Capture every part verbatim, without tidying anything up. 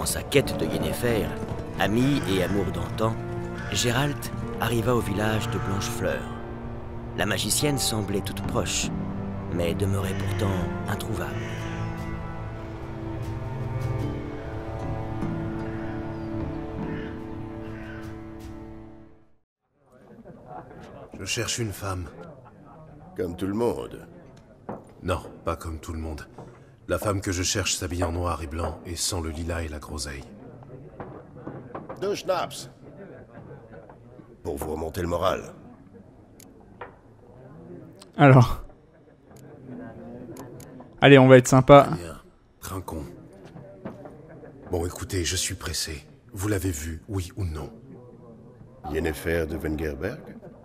Dans sa quête de Yennefer, ami et amour d'antan, Geralt arriva au village de Blanchefleur. La magicienne semblait toute proche, mais demeurait pourtant introuvable. Je cherche une femme. Comme tout le monde. Non, pas comme tout le monde. La femme que je cherche s'habille en noir et blanc et sans le lilas et la groseille. Deux schnapps. Pour vous remonter le moral. Alors. Allez, on va être sympa. Bien, trinquons. Bon, écoutez, je suis pressé. Vous l'avez vu, oui ou non? Yennefer de Wengerberg?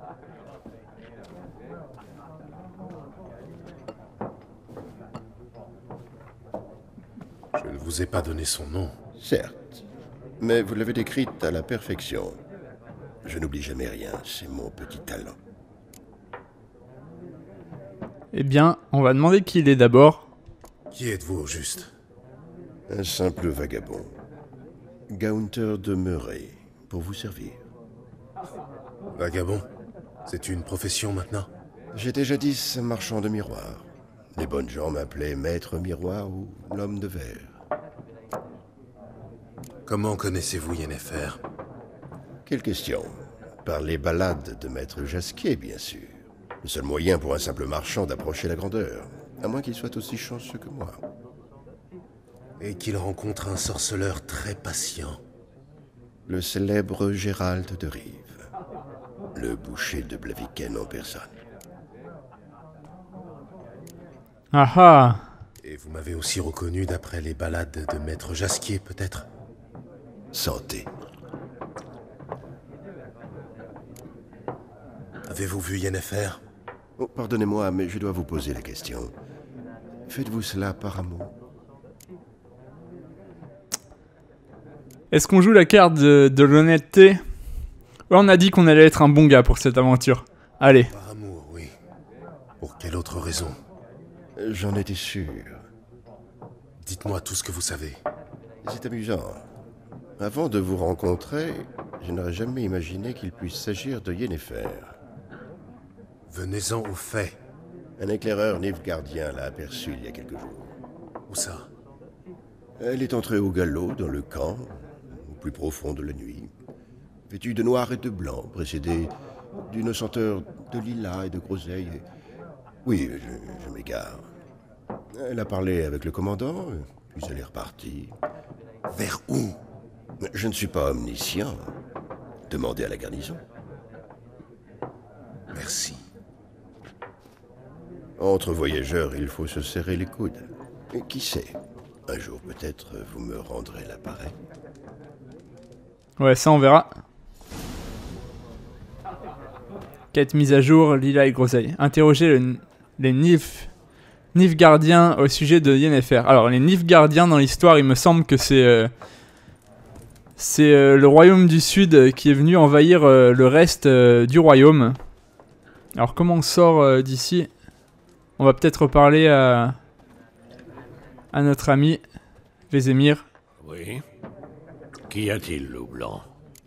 Je ne vous ai pas donné son nom. Certes. Mais vous l'avez décrite à la perfection. Je n'oublie jamais rien, c'est mon petit talent. Eh bien, on va demander qui il est d'abord. Qui êtes-vous au juste? Un simple vagabond. Gaunter de Murray, pour vous servir. Vagabond? C'est une profession maintenant? J'étais jadis marchand de miroirs. Les bonnes gens m'appelaient Maître Miroir ou l'Homme de Verre. Comment connaissez-vous Yennefer? Quelle question? Par les ballades de Maître Jasquier, bien sûr. Le seul moyen pour un simple marchand d'approcher la grandeur, à moins qu'il soit aussi chanceux que moi. Et qu'il rencontre un sorceleur très patient. Le célèbre Gérald de Rive. Le boucher de Blaviken en personne. Ah ah. Et vous m'avez aussi reconnu d'après les ballades de Maître Jasquier, peut-être? Santé. Avez-vous vu Yennefer? Oh, pardonnez-moi, mais je dois vous poser la question. Faites-vous cela par amour? Est-ce qu'on joue la carte de, de l'honnêteté? Ouais, on a dit qu'on allait être un bon gars pour cette aventure. Allez. Par amour, oui. Pour quelle autre raison? J'en étais sûr. Dites-moi tout ce que vous savez. C'est amusant. Avant de vous rencontrer, je n'aurais jamais imaginé qu'il puisse s'agir de Yennefer. Venez-en aux faits. Un éclaireur nilfgaardien l'a aperçue il y a quelques jours. Où ça? Elle est entrée au galop dans le camp, au plus profond de la nuit, vêtue de noir et de blanc, précédée d'une senteur de lilas et de groseille. Oui, je, je m'égare. Elle a parlé avec le commandant, puis elle est repartie. Vers où? Je ne suis pas omniscient. Demandez à la garnison. Merci. Entre voyageurs, il faut se serrer les coudes. Et qui sait, un jour peut-être vous me rendrez l'appareil. Ouais, ça on verra. Quête mise à jour, Lila et Groseille. Interroger le, les Nif, Nilfgaardiens au sujet de Yennefer. Alors, les Nilfgaardiens dans l'histoire, il me semble que c'est... Euh, c'est euh, le royaume du sud euh, qui est venu envahir euh, le reste euh, du royaume. Alors, comment on sort euh, d'ici? On va peut-être reparler à, à notre ami Vézémir. Oui. Qu'y a-t-il, loup blanc?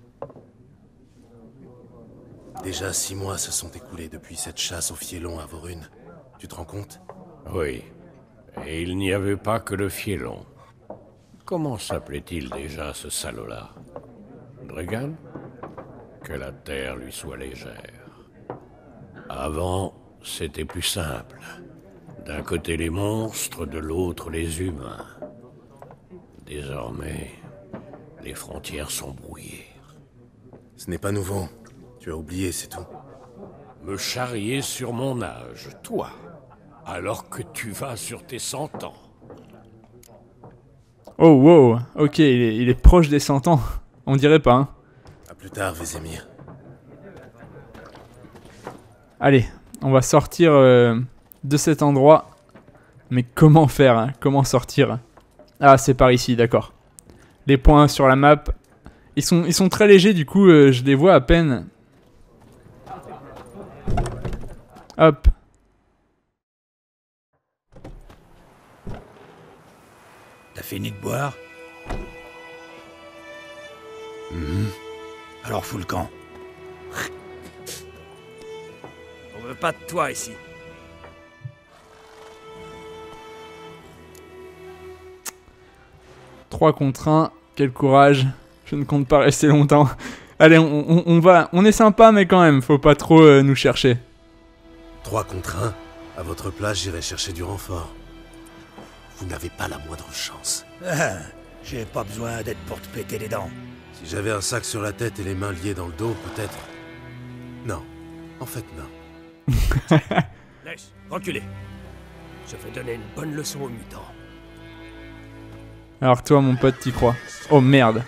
Déjà six mois se sont écoulés depuis cette chasse au fielon à Vorune. Tu te rends compte? Oui. Et il n'y avait pas que le fielon. Comment s'appelait-il déjà, ce salaud-là? Dregan? Que la terre lui soit légère. Avant, c'était plus simple. D'un côté les monstres, de l'autre les humains. Désormais, les frontières sont brouillées. Ce n'est pas nouveau. Tu as oublié, c'est tout. Me charrier sur mon âge, toi, alors que tu vas sur tes cent ans. Oh wow, ok, il est, il est proche des cent ans. On dirait pas, hein. À plus tard, Vézémir. Allez, on va sortir euh, de cet endroit. Mais comment faire, hein? Comment sortir? Ah, c'est par ici, d'accord. Les points sur la map. Ils sont, ils sont très légers, du coup, euh, je les vois à peine. Hop. T'as fini de boire? Mhm. Alors fous le camp. On veut pas de toi ici. trois contre un, quel courage. Je ne compte pas rester longtemps. Allez, on, on, on va, on est sympa, mais quand même, faut pas trop euh, nous chercher. Trois contre un. À votre place, j'irai chercher du renfort. Vous n'avez pas la moindre chance. Ah, j'ai pas besoin d'être pour te péter les dents. Si j'avais un sac sur la tête et les mains liées dans le dos, peut-être... Non. En fait, non. Laisse, reculez. Je vais donner une bonne leçon aux mutants. Alors toi, mon pote, t'y crois. Oh merde.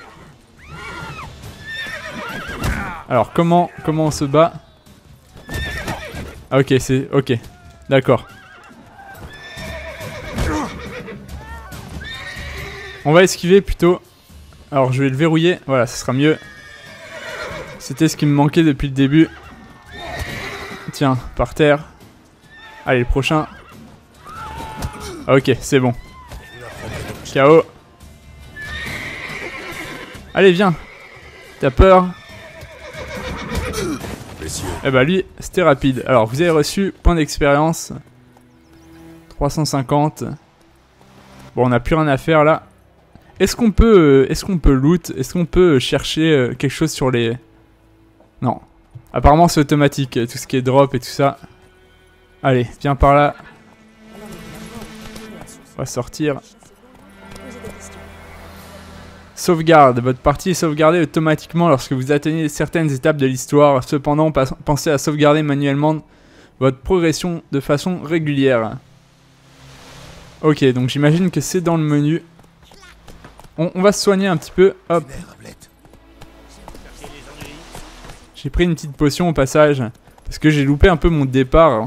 Alors comment, comment on se bat? Ah ok, c'est... Ok. D'accord. On va esquiver plutôt. Alors je vais le verrouiller. Voilà, ce sera mieux. C'était ce qui me manquait depuis le début. Tiens, par terre. Allez, le prochain. Ah, ok, c'est bon. K O. Allez, viens. T'as peur? Messieurs, Eh bah lui, c'était rapide. Alors, vous avez reçu point d'expérience. trois cent cinquante. Bon, on n'a plus rien à faire là. Est-ce qu'on peut, euh, est-ce qu'on peut loot? Est-ce qu'on peut chercher euh, quelque chose sur les... Non. Apparemment, c'est automatique. Tout ce qui est drop et tout ça. Allez, viens par là. On va sortir. Sauvegarde. Votre partie est sauvegardée automatiquement lorsque vous atteignez certaines étapes de l'histoire. Cependant, pensez à sauvegarder manuellement votre progression de façon régulière. Ok, donc j'imagine que c'est dans le menu. On, on va se soigner un petit peu. Hop. J'ai pris une petite potion au passage. Parce que j'ai loupé un peu mon départ.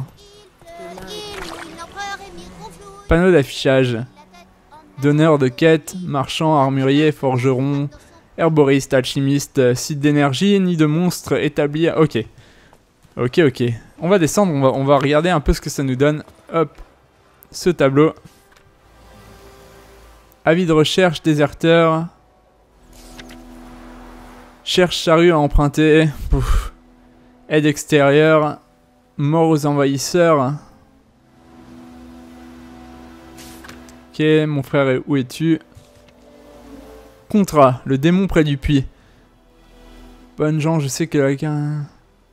Panneau d'affichage. Donneur de quête, marchand, armurier, forgeron, herboriste, alchimiste, site d'énergie, nid de monstres établi. À... Ok. Ok, ok. On va descendre, on va, on va regarder un peu ce que ça nous donne. Hop. Ce tableau. Avis de recherche, déserteur. Cherche charrue à emprunter. Pouf. Aide extérieure. Mort aux envahisseurs. Ok, mon frère, où es-tu? Contrat, le démon près du puits. Bonne gens, je sais que quelqu'un...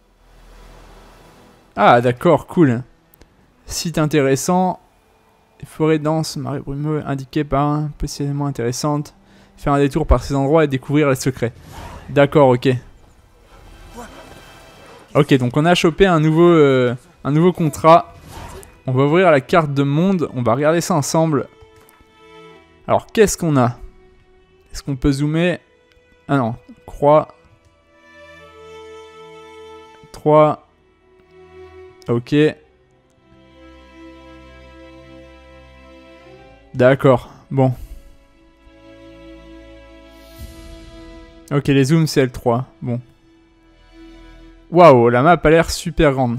Ah, d'accord, cool. Site intéressant. Forêt dense, marée brumeuse, indiquée par un, possiblement intéressante. Faire un détour par ces endroits et découvrir les secrets. D'accord, ok. Ok, donc on a chopé un nouveau, euh, un nouveau contrat. On va ouvrir la carte de monde. On va regarder ça ensemble. Alors, qu'est-ce qu'on a? Est-ce qu'on peut zoomer? Ah non, croix. trois. Ok. D'accord, bon. Ok, les zooms c'est L trois, bon. Waouh, la map a l'air super grande.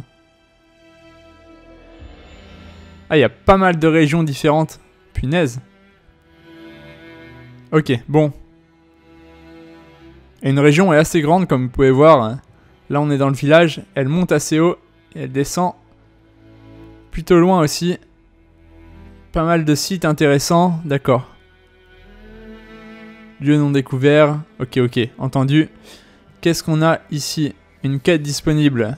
Ah, il y a pas mal de régions différentes. Punaise. Ok, bon. Et une région est assez grande, comme vous pouvez voir. Là, on est dans le village. Elle monte assez haut et elle descend plutôt loin aussi. Pas mal de sites intéressants. D'accord. Lieu non découvert. Ok, ok, entendu. Qu'est-ce qu'on a ici? Une quête disponible.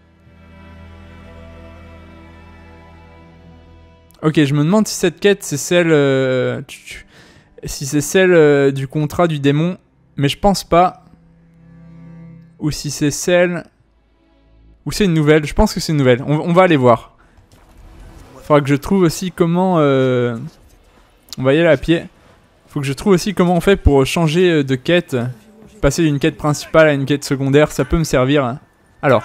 Ok, je me demande si cette quête, c'est celle... Euh, si c'est celle euh, du contrat du démon. Mais je pense pas. Ou si c'est celle... Ou c'est une nouvelle. Je pense que c'est une nouvelle. On, on va aller voir. Faudra que je trouve aussi comment... Euh... On va y aller à pied. Faut que je trouve aussi comment on fait pour changer de quête. Passer d'une quête principale à une quête secondaire. Ça peut me servir. Alors.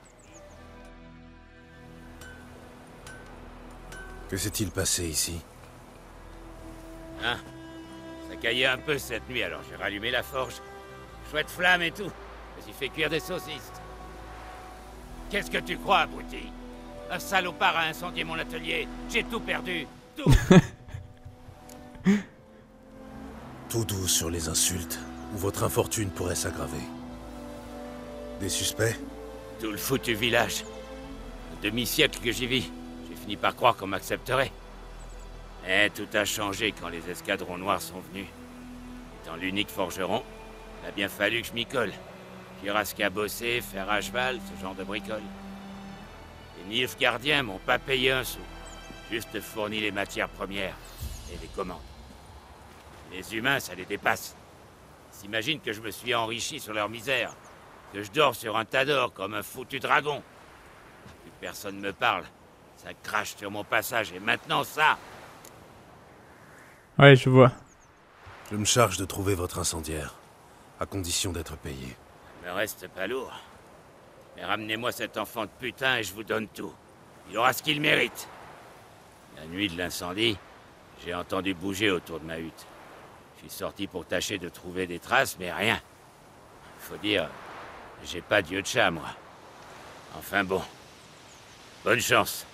que s'est-il passé ici? Hein? Ça caillait un peu cette nuit, alors j'ai rallumé la forge. Chouette flamme et tout. J'ai fait cuire des saucisses. Qu'est-ce que tu crois, abruti? Un salopard a incendié mon atelier. J'ai tout perdu. Tout. Tout doux sur les insultes. où votre infortune pourrait s'aggraver. Des suspects? Tout le foutu village. Un demi-siècle que j'y vis. J'ai fini par croire qu'on m'accepterait. Mais tout a changé quand les escadrons noirs sont venus. Étant l'unique forgeron, il a bien fallu que je m'y colle. Cuirasse à bosser, fer à cheval, ce genre de bricole. Les Nilfs gardiens m'ont pas payé un sou. Juste fourni les matières premières et les commandes. Les humains, ça les dépasse. Ils s'imaginent que je me suis enrichi sur leur misère. Que je dors sur un tas d'or comme un foutu dragon. Plus personne me parle. Ça crache sur mon passage et maintenant ça. Ouais, je vois. Je me charge de trouver votre incendiaire, à condition d'être payé. Me reste pas lourd. Mais ramenez-moi cet enfant de putain et je vous donne tout. Il aura ce qu'il mérite. La nuit de l'incendie, j'ai entendu bouger autour de ma hutte. Je suis sorti pour tâcher de trouver des traces, mais rien. Faut dire, j'ai pas d'yeux de chat, moi. Enfin bon. Bonne chance.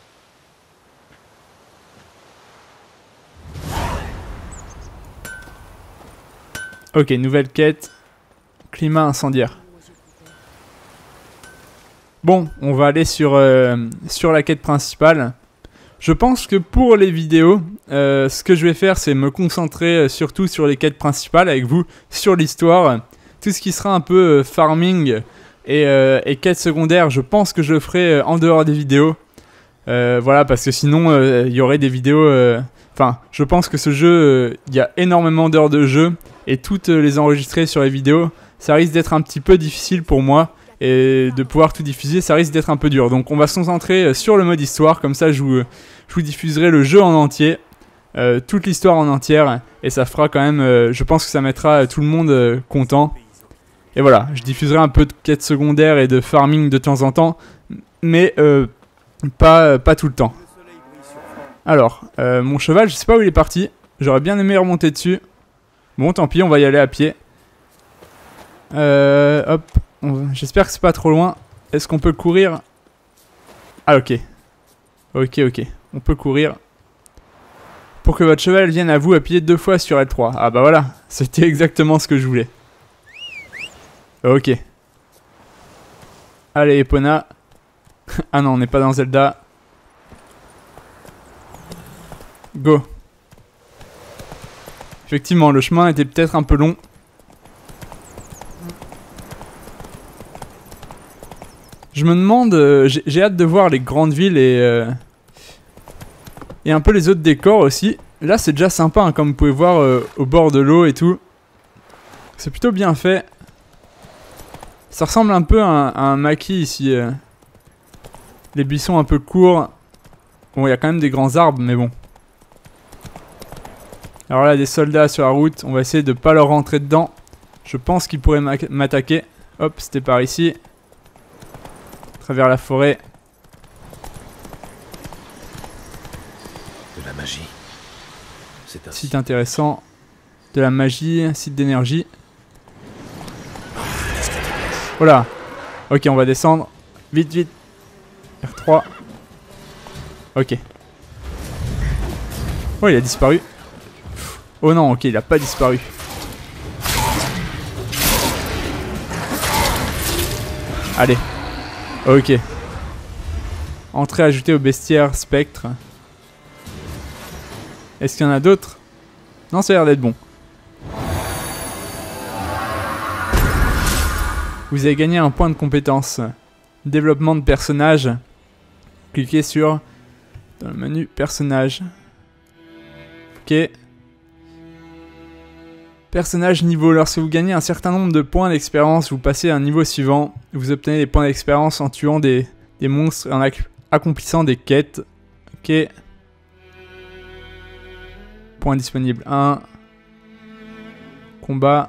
Ok, nouvelle quête. Climat incendiaire. Bon, on va aller sur, euh, sur la quête principale. Je pense que pour les vidéos, euh, ce que je vais faire, c'est me concentrer euh, surtout sur les quêtes principales avec vous, sur l'histoire. Tout ce qui sera un peu euh, farming et, euh, et quêtes secondaires, je pense que je le ferai euh, en dehors des vidéos. Euh, voilà, parce que sinon, il euh, y aurait des vidéos... Enfin, euh, je pense que ce jeu, il euh, y a énormément d'heures de jeu. Et toutes euh, les enregistrer sur les vidéos, ça risque d'être un petit peu difficile pour moi. Et de pouvoir tout diffuser, ça risque d'être un peu dur. Donc on va se concentrer euh, sur le mode histoire. Comme ça, je vous, je vous diffuserai le jeu en entier. Euh, toute l'histoire en entière. Et ça fera quand même... Euh, je pense que ça mettra tout le monde euh, content. Et voilà, je diffuserai un peu de quêtes secondaires et de farming de temps en temps. Mais euh, pas, pas tout le temps. Alors, euh, mon cheval, je sais pas où il est parti. J'aurais bien aimé remonter dessus. Bon, tant pis, on va y aller à pied. Euh, hop. J'espère que c'est pas trop loin. Est-ce qu'on peut courir? Ah, ok. Ok, ok. On peut courir. Pour que votre cheval vienne à vous appuyer deux fois sur L trois. Ah bah voilà. C'était exactement ce que je voulais. Ok. Allez, Epona. Ah non, on n'est pas dans Zelda. Go. Effectivement, le chemin était peut-être un peu long. Je me demande... Euh, j'ai hâte de voir les grandes villes et... Euh, et un peu les autres décors aussi. Là, c'est déjà sympa, hein, comme vous pouvez voir, euh, au bord de l'eau et tout. C'est plutôt bien fait. Ça ressemble un peu à un, à un maquis ici. Euh. Les buissons un peu courts. Bon, il y a quand même des grands arbres, mais bon. Alors là, des soldats sur la route. On va essayer de pas leur rentrer dedans. Je pense qu'ils pourraient m'attaquer. Hop, c'était par ici. À travers la forêt. De la magie. C'est un site intéressant. De la magie, site d'énergie. Voilà. Ok, on va descendre. Vite, vite. R trois. Ok. Oh, il a disparu. Oh non, ok, il a pas disparu. Allez. Ok. Entrée ajoutée au bestiaire spectre. Est-ce qu'il y en a d'autres? Non, ça a l'air d'être bon. Vous avez gagné un point de compétence. Développement de personnage. Cliquez sur... dans le menu personnage. Ok. Personnage niveau. Lorsque vous gagnez un certain nombre de points d'expérience, vous passez à un niveau suivant. Vous obtenez des points d'expérience en tuant des, des monstres et en ac accomplissant des quêtes. Ok. Points disponibles. un. Combat.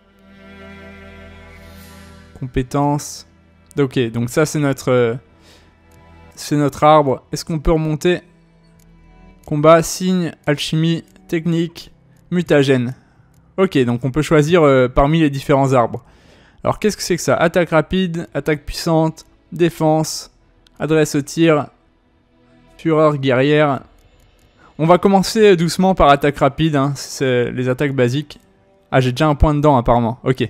Compétences. Ok, donc ça c'est notre... Euh, c'est notre arbre. Est-ce qu'on peut remonter? Combat, signe, alchimie, technique, mutagène. Ok, donc on peut choisir euh, parmi les différents arbres. Alors qu'est-ce que c'est que ça? Attaque rapide, attaque puissante, défense, adresse au tir, fureur guerrière. On va commencer doucement par attaque rapide, hein, c'est les attaques basiques. Ah, j'ai déjà un point dedans, apparemment. Ok.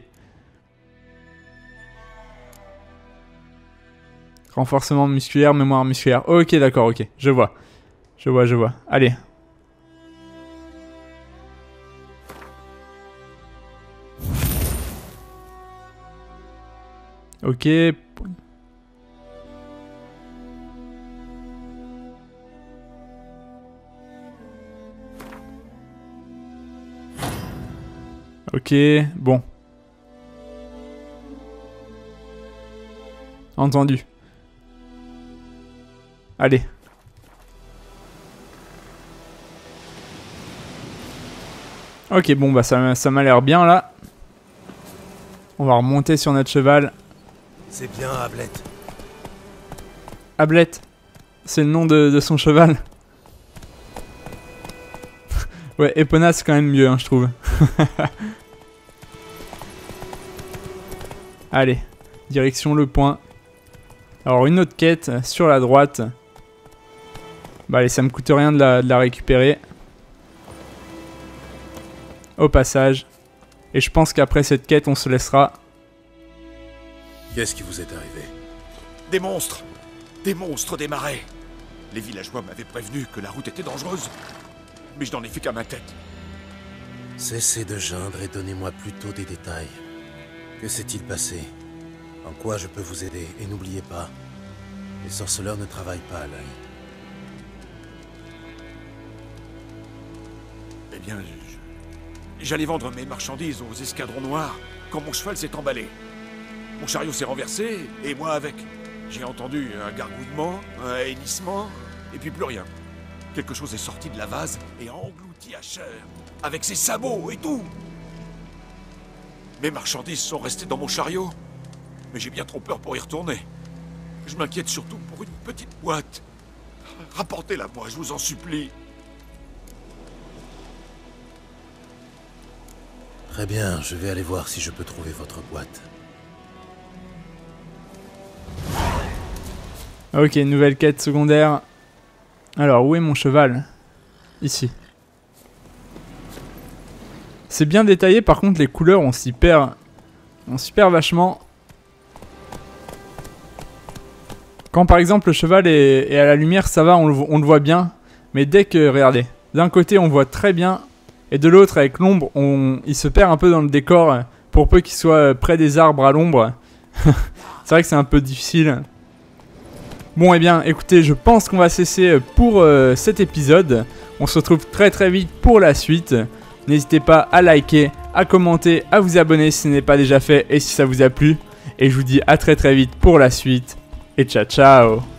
Renforcement musculaire, mémoire musculaire. Ok, d'accord, ok. Je vois. Je vois, je vois. Allez. Ok. Ok, bon. Entendu. Allez. Ok, bon, bah ça, ça m'a l'air bien là. On va remonter sur notre cheval. C'est bien, Ablette. Ablette, c'est le nom de, de son cheval. Ouais, Epona c'est quand même mieux, hein, je trouve. Allez, direction le point. Alors une autre quête sur la droite. Bah allez, ça me coûte rien de la, de la récupérer. Au passage. Et je pense qu'après cette quête, on se laissera. Qu'est-ce qui vous est arrivé? Des monstres. Des monstres des marais. Les villageois m'avaient prévenu que la route était dangereuse. Mais je n'en ai fait qu'à ma tête. Cessez de geindre et donnez-moi plutôt des détails. Que s'est-il passé? En quoi je peux vous aider? Et n'oubliez pas, les sorceleurs ne travaillent pas à l'œil. Eh bien, j'allais vendre mes marchandises aux escadrons noirs quand mon cheval s'est emballé. Mon chariot s'est renversé, et moi avec. J'ai entendu un gargouillement, un hennissement, et puis plus rien. Quelque chose est sorti de la vase et a englouti Asher, avec ses sabots et tout. Mes marchandises sont restées dans mon chariot, mais j'ai bien trop peur pour y retourner. Je m'inquiète surtout pour une petite boîte. Rapportez-la moi, je vous en supplie. Très bien, je vais aller voir si je peux trouver votre boîte. Ok, nouvelle quête secondaire. Alors, où est mon cheval? Ici. C'est bien détaillé, par contre, les couleurs, on s'y perd. On s'y perd vachement. Quand, par exemple, le cheval est, est à la lumière, ça va, on le, on le voit bien. Mais dès que, regardez, d'un côté, on voit très bien. Et de l'autre, avec l'ombre, on, il se perd un peu dans le décor. Pour peu qu'il soit près des arbres à l'ombre. C'est vrai que c'est un peu difficile. Bon, eh bien, écoutez, je pense qu'on va cesser pour euh, cet épisode. On se retrouve très très vite pour la suite. N'hésitez pas à liker, à commenter, à vous abonner si ce n'est pas déjà fait et si ça vous a plu. Et je vous dis à très très vite pour la suite. Et ciao ciao!